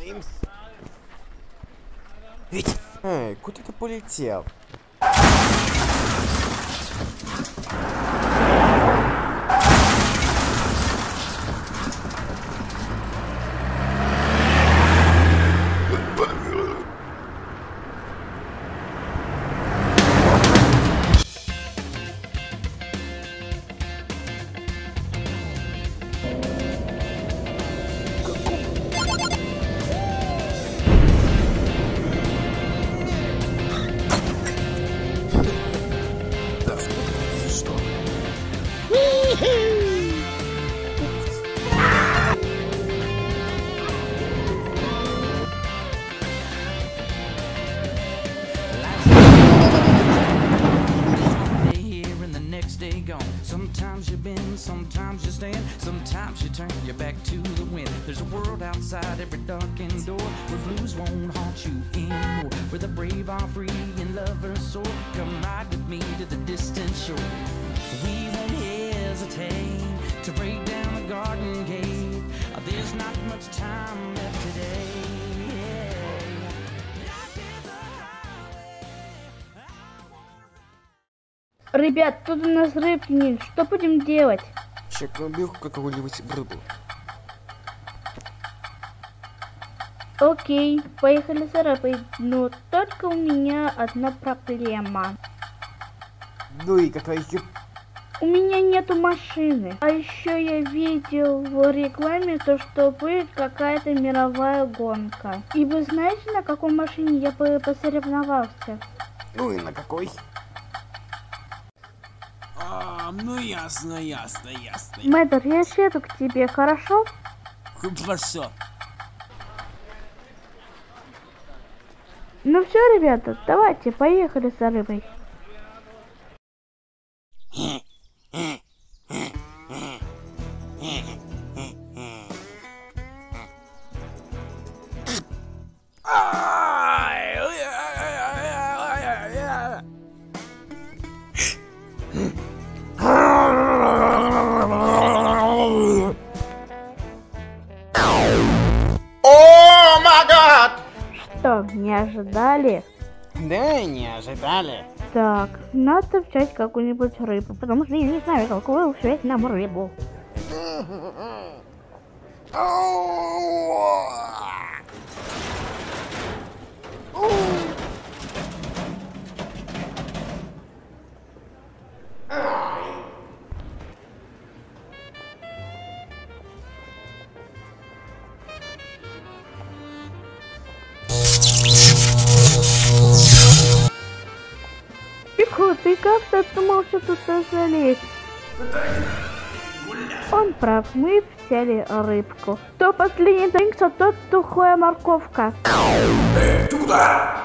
Эй, куда ты полетел? Sometimes you bend, sometimes you stand, sometimes you turn your back to the wind. There's a world outside every darkened door where blues won't haunt you anymore, where the brave are free and lovers soar. Come ride with me to the distant shore. We won't hesitate to break down the garden gate. There's not much time left today. Ребят, тут у нас рыбник. Что будем делать? Сейчас убил какую-нибудь рыбу. Окей, поехали за рыбой. Но только у меня одна проблема. Ну и какая? У меня нету машины. А еще я видел в рекламе то, что будет какая-то мировая гонка. И вы знаете, на какой машине я бы посоревновался? Ну и на какой? Ну ясно. Мэддер, я еду к тебе, хорошо? Хорошо. Ну все, ребята, давайте, поехали за рыбой. О май гад! Что, не ожидали? Да, не ожидали. Так, надо взять какую-нибудь рыбу, потому что я не знаю, какую взять нам рыбу. Пико, ты как додумался тут залезть? Он прав, мы взяли рыбку. Кто последний двигается, тот тухая морковка. Туда!